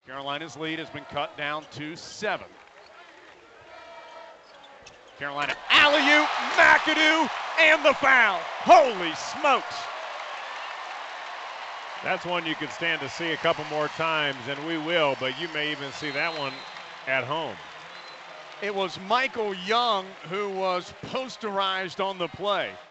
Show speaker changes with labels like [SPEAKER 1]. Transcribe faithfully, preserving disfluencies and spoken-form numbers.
[SPEAKER 1] Carolina's lead has been cut down to seven. Carolina alley-oop, McAdoo, and the foul. Holy smokes.
[SPEAKER 2] That's one you could stand to see a couple more times, and we will, but you may even see that one at home.
[SPEAKER 1] It was Michael Young who was posterized on the play.